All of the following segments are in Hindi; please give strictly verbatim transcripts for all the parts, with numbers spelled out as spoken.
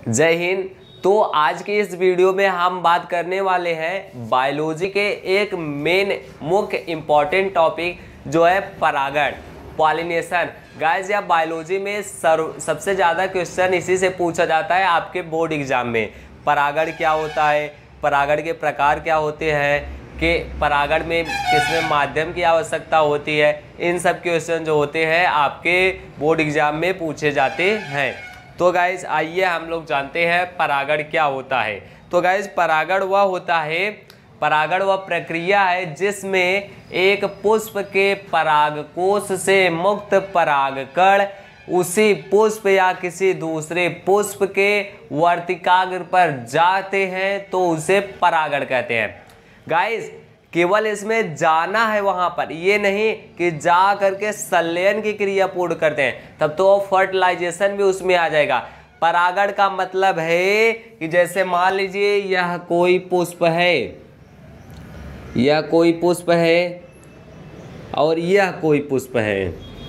जय हिंद। तो आज की इस वीडियो में हम बात करने वाले हैं बायोलॉजी के एक मेन मुख्य इम्पॉर्टेंट टॉपिक जो है परागण, पॉलिनेशन। गाइस या बायोलॉजी में सर्व सबसे ज़्यादा क्वेश्चन इसी से पूछा जाता है आपके बोर्ड एग्जाम में। परागण क्या होता है, परागण के प्रकार क्या होते हैं, कि परागण में किसमें माध्यम की आवश्यकता होती है, इन सब क्वेश्चन जो होते हैं आपके बोर्ड एग्जाम में पूछे जाते हैं। तो गाइज आइए हम लोग जानते हैं परागण क्या होता है। तो गाइज परागण वह होता है, परागण वह प्रक्रिया है जिसमें एक पुष्प के परागकोश से मुक्त परागकण उसी पुष्प या किसी दूसरे पुष्प के वर्तिकाग्र पर जाते हैं तो उसे परागण कहते हैं। गाइज केवल इसमें जाना है वहां पर, ये नहीं कि जा करके संलयन की क्रिया पूर्ण करते हैं, तब तो फर्टिलाइजेशन भी उसमें आ जाएगा। परागण का मतलब है कि जैसे मान लीजिए यह कोई पुष्प है, यह कोई पुष्प है और यह कोई पुष्प है,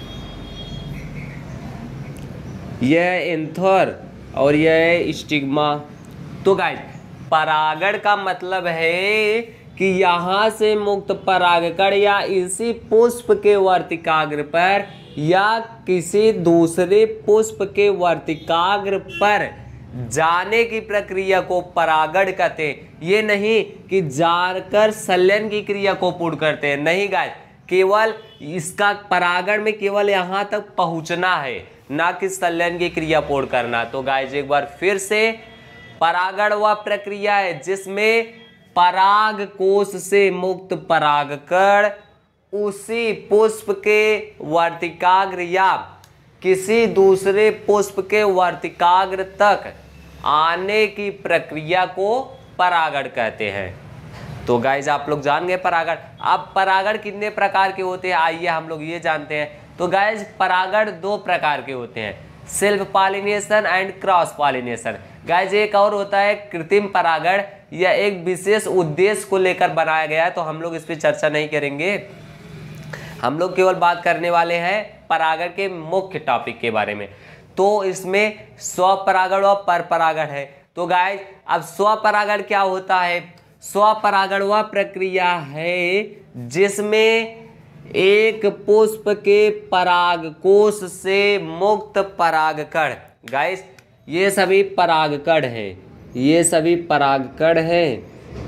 यह एंथर और यह स्टिग्मा। तो गाइस परागण का मतलब है कि यहाँ से मुक्त परागकण या इसी पुष्प के वर्तिकाग्र पर या किसी दूसरे पुष्प के वर्तिकाग्र पर जाने की प्रक्रिया को परागण कहते हैं। ये नहीं कि जाकर संलयन की क्रिया को पूर्ण करते हैं, नहीं गाइस, केवल इसका परागण में केवल यहाँ तक पहुँचना है, ना कि संलयन की क्रिया पूर्ण करना। तो गाइस एक बार फिर से, परागण वह प्रक्रिया है जिसमें पराग कोश से मुक्त परागकण उसी पुष्प के वर्तिकाग्र या किसी दूसरे पुष्प के वर्तिकाग्र तक आने की प्रक्रिया को परागण कहते हैं। तो गाइज आप लोग जान गए परागण। अब परागण कितने प्रकार के होते हैं आइए हम लोग ये जानते हैं। तो गाइज परागण दो प्रकार के होते हैं, self pollination and cross pollination. Guys एक और होता है कृत्रिम परागण, यह एक विशेष उद्देश्य को लेकर बनाया गया है, तो हम लोग इस पर चर्चा नहीं करेंगे। हम लोग केवल बात करने वाले हैं परागण के मुख्य टॉपिक के बारे में। तो इसमें स्वपरागण और परपरागण है। तो गाइज अब स्वपरागण क्या होता है? स्वपरागण वह प्रक्रिया है जिसमें एक पुष्प के परागकोश से मुक्त परागकण, गाइस ये सभी परागकण हैं, ये सभी परागकण हैं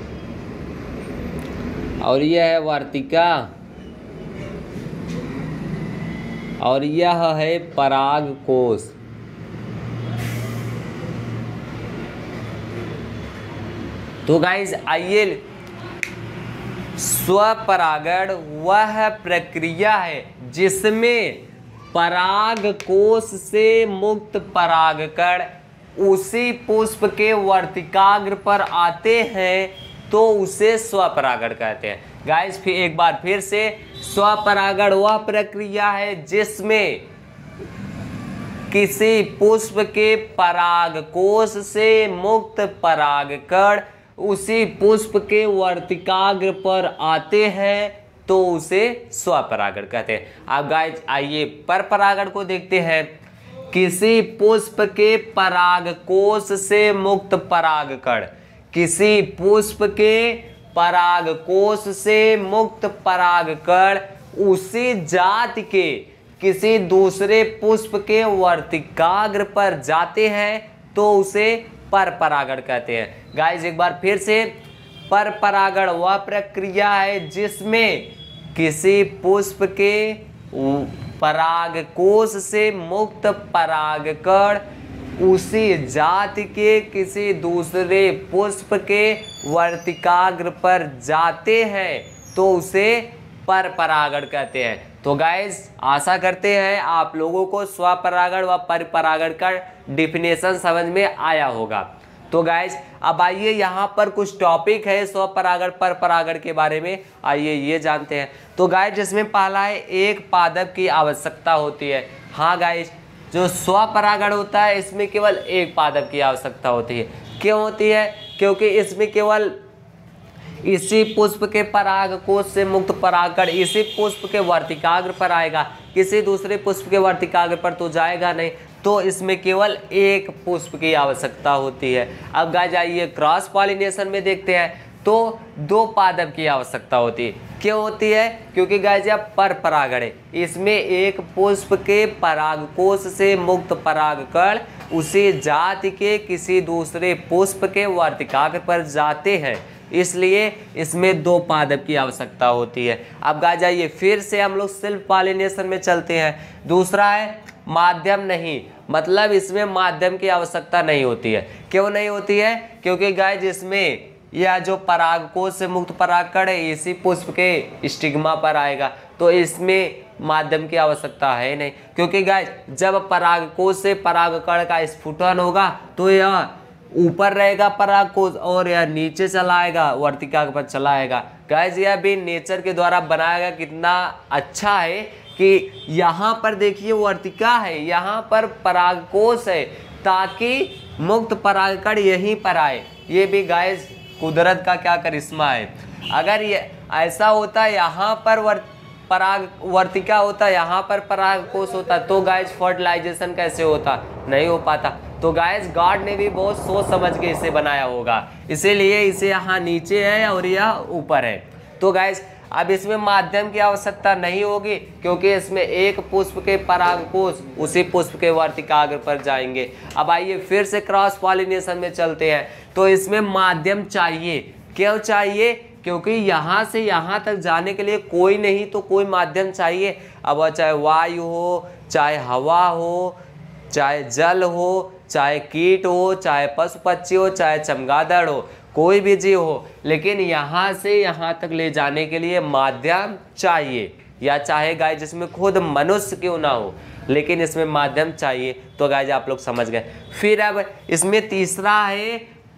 और यह है वर्तिका और यह है परागकोश। तो गाइस आइए, स्वपरागण वह प्रक्रिया है जिसमें परागकोश से मुक्त परागकण उसी पुष्प के वर्तिकाग्र पर आते हैं तो उसे स्वपरागण कहते हैं। गाइस फिर एक बार फिर से, स्वपरागण वह प्रक्रिया है जिसमें किसी पुष्प के परागकोश से मुक्त परागकण उसी पुष्प के वर्तिकाग्र पर आते हैं तो उसे स्वपरागण कहते हैं। अब गाइस आइए परपरागण को देखते हैं। किसी पुष्प के परागकोश से मुक्त परागकण, किसी पुष्प के परागकोश से मुक्त परागकण उसी जाति के किसी दूसरे पुष्प के वर्तिकाग्र पर जाते हैं तो उसे परपरागण कहते हैं। गाइस एक बार फिर से, परपरागण वह प्रक्रिया है जिसमें किसी पुष्प के परागकोश से मुक्त परागकण उसी जाति के किसी दूसरे पुष्प के वर्तिकाग्र पर जाते हैं तो उसे परपरागण कहते हैं। तो गाइस आशा करते हैं आप लोगों को स्वपरागण व परपरागण का डिफिनेशन समझ में आया होगा। तो गाइस अब आइए यहाँ पर कुछ टॉपिक है स्वपरागण परपरागण के बारे में, आइए ये जानते हैं। तो गाइस जिसमें पहला है एक पादप की आवश्यकता होती है। हाँ गाइस, जो स्वपरागण होता है इसमें केवल एक पादप की आवश्यकता होती है। क्यों होती है? क्योंकि इसमें केवल इसी पुष्प के परागकोश से मुक्त परागकण इसी पुष्प के वर्तिकाग्र पर आएगा, किसी दूसरे पुष्प के वर्तिकाग्र पर तो जाएगा नहीं। तो इसमें केवल एक पुष्प की आवश्यकता होती है। अब गाइस आइए क्रॉस पॉलिनेशन में देखते हैं, तो दो पादप की आवश्यकता होती है। क्यों होती है? क्योंकि गाइस यह पर परागण है, इसमें एक पुष्प के परागकोश से मुक्त परागकण उसी जाति के किसी दूसरे पुष्प के वर्तिकाग्र पर जाते हैं, इसलिए इसमें दो पादप की आवश्यकता होती है। अब गाइस जाइए फिर से हम लोग सेल्फ पॉलिनेशन में चलते हैं। दूसरा है माध्यम नहीं, मतलब इसमें माध्यम की आवश्यकता नहीं होती है। क्यों नहीं होती है? क्योंकि गाइस इसमें यह जो परागकोश से मुक्त परागकण है इसी पुष्प के स्टिग्मा पर आएगा, तो इसमें माध्यम की आवश्यकता है नहीं। क्योंकि गाइस जब परागकोश से परागकण का स्फुटन होगा तो यह ऊपर रहेगा परागकोश और यह नीचे चला आएगा, वर्तिका पर चला आएगा। गाइस यह भी नेचर के द्वारा बनाया गया कितना अच्छा है कि यहाँ पर देखिए वर्तिका है, यहाँ पर परागकोश है, ताकि मुक्त परागकण यहीं पर आए। ये भी गाइस कुदरत का क्या करिश्मा है। अगर ये ऐसा होता यहाँ पर वर्त पराग वर्तिका होता, यहाँ पर परागकोश होता, तो गाइस फर्टिलाइजेशन कैसे होता? नहीं हो पाता। तो गाइस गॉड ने भी बहुत सोच समझ के इसे बनाया होगा, इसीलिए इसे यहाँ नीचे है और यह ऊपर है। तो गाइस अब इसमें माध्यम की आवश्यकता नहीं होगी, क्योंकि इसमें एक पुष्प के परागकोश उसी पुष्प के वर्तिकाग्र पर जाएंगे। अब आइए फिर से क्रॉस पॉलिनेशन में चलते हैं, तो इसमें माध्यम चाहिए। क्यों चाहिए? क्योंकि यहाँ से यहाँ तक जाने के लिए कोई नहीं तो कोई माध्यम चाहिए। अब चाहे वायु हो, चाहे हवा हो, चाहे जल हो, चाहे कीट हो, चाहे पशु पक्षी हो, चाहे चमगादड़ हो, कोई भी जीव हो, लेकिन यहाँ से यहाँ तक ले जाने के लिए माध्यम चाहिए। या चाहे गाइस जिसमें खुद मनुष्य क्यों ना हो, लेकिन इसमें माध्यम चाहिए। तो गाइस आप लोग समझ गए। फिर अब इसमें तीसरा है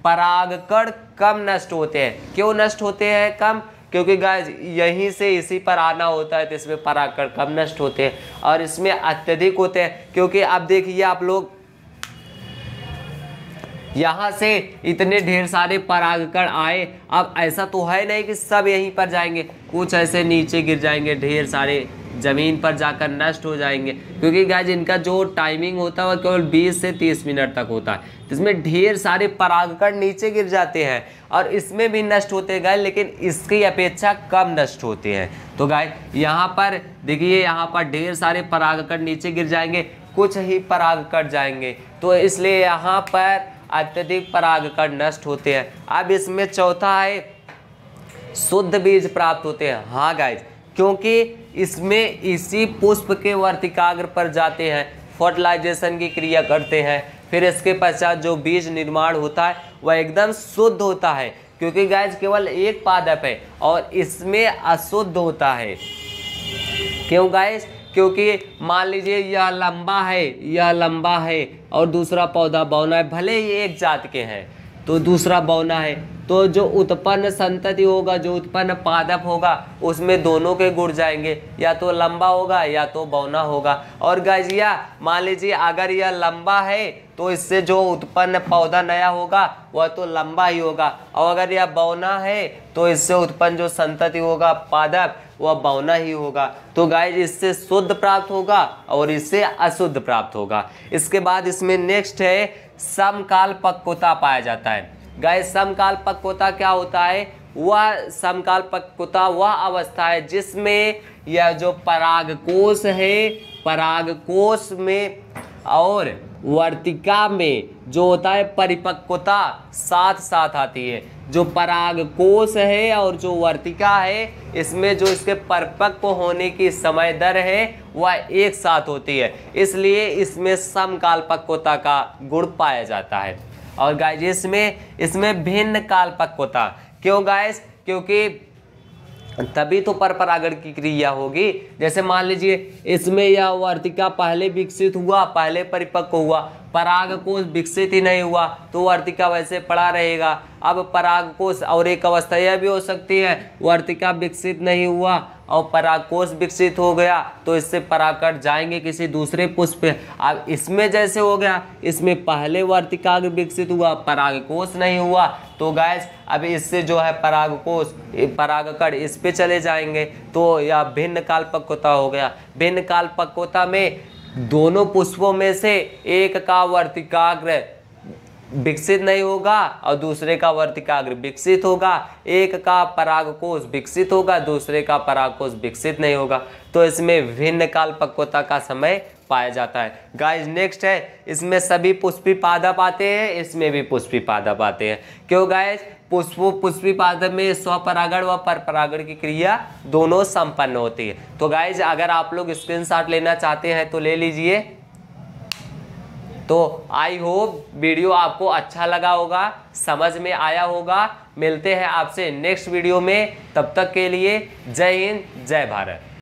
परागकण कम नष्ट होते हैं। क्यों नष्ट होते हैं कम? क्योंकि गाइस यहीं से इसी पर आना होता है, तो इसमें परागकण कम नष्ट होते हैं। और इसमें अत्यधिक होते हैं, क्योंकि अब देखिए आप लोग यहाँ से इतने ढेर सारे परागकण आए। अब ऐसा तो है नहीं कि सब यहीं पर जाएंगे, कुछ ऐसे नीचे गिर जाएंगे, ढेर सारे जमीन पर जाकर नष्ट हो जाएंगे। क्योंकि गाइस इनका जो टाइमिंग होता है वह केवल बीस से तीस मिनट तक होता है। इसमें ढेर सारे परागकण नीचे गिर जाते हैं और इसमें भी नष्ट होते हैं गाइस, लेकिन इसकी अपेक्षा कम नष्ट होते हैं। तो गाइस यहाँ पर देखिए, यहाँ पर ढेर सारे परागकण नीचे गिर जाएंगे, कुछ ही परागकण जाएंगे, तो इसलिए यहाँ पर अत्यधिक परागकण नष्ट होते हैं। अब इसमें चौथा है शुद्ध बीज प्राप्त होते हैं। हाँ गाइस, क्योंकि इसमें इसी पुष्प के वर्तिकाग्र पर जाते हैं, फर्टिलाइजेशन की क्रिया करते हैं, फिर इसके पश्चात जो बीज निर्माण होता है वह एकदम शुद्ध होता है। क्योंकि गाइस केवल एक पादप है और इसमें अशुद्ध होता है। क्यों गाइस? क्योंकि मान लीजिए यह लंबा है, यह लंबा है और दूसरा पौधा बौना है, भले ही एक जात के हैं तो दूसरा बौना है, तो जो उत्पन्न संतति होगा, जो उत्पन्न पादप होगा, उसमें दोनों के गुण जाएंगे, या तो लंबा होगा या तो बौना होगा। और गाइजिया मान लीजिए अगर यह लंबा है तो इससे जो उत्पन्न पौधा नया होगा वह तो लंबा ही होगा, और अगर यह बौना है तो इससे उत्पन्न जो संतति होगा पादप वह बौना ही होगा। तो गाइस इससे शुद्ध प्राप्त होगा और इससे अशुद्ध प्राप्त होगा। इसके बाद इसमें नेक्स्ट है समकाल पक्वता पाया जाता है। गाइस समकाल पक्वता क्या होता है? वह समकाल पक्वता वह अवस्था है जिसमें यह जो परागकोश है, परागकोश में और वर्तिका में जो होता है परिपक्वता साथ साथ आती है। जो परागकोश है और जो वर्तिका है, इसमें जो इसके परिपक्व होने की समय दर है वह एक साथ होती है, इसलिए इसमें समकाल पक्वता का गुण पाया जाता है। और गाइस इसमें इसमें भिन्न काल पक्वता। क्यों गाइस? क्योंकि तभी तो पर परागण की क्रिया होगी। जैसे मान लीजिए इसमें यह वर्तिका पहले विकसित हुआ, पहले परिपक्व हुआ, परागकोश विकसित ही नहीं हुआ तो वर्तिका वैसे पड़ा रहेगा। अब परागकोश और एक अवस्था यह भी हो सकती है, वर्तिका विकसित नहीं हुआ और परागकोश विकसित हो गया तो इससे परागकण जाएंगे किसी दूसरे पुष्प पे। अब इसमें जैसे हो गया, इसमें पहले वर्तिका विकसित हुआ, परागकोश नहीं हुआ, तो गाइस अब इससे जो है परागकोश परागकण इस पे चले जाएंगे, तो यह भिन्न काल पक्वता हो गया। भिन्न काल पक्वता में दोनों पुष्पों में से एक का वर्तिकाग्र विकसित नहीं होगा और दूसरे का वर्तिकाग्र विकसित होगा, एक का परागकोश विकसित होगा, दूसरे का परागकोश विकसित नहीं होगा। तो इसमें विभिन्न काल पक्वता का समय पाया जाता है। गाइस नेक्स्ट है, इसमें सभी पुष्पी पादप आते हैं, इसमें भी पुष्पी पादप आते हैं। क्यों गाइस? पुष्पो पुष्पी पादप में स्वपरागण व परपरागण की क्रिया दोनों संपन्न होती है। तो गाइस अगर आप लोग स्क्रीनशॉट लेना चाहते हैं तो ले लीजिए। तो आई होप वीडियो आपको अच्छा लगा होगा, समझ में आया होगा। मिलते हैं आपसे नेक्स्ट वीडियो में, तब तक के लिए जय हिंद जय भारत।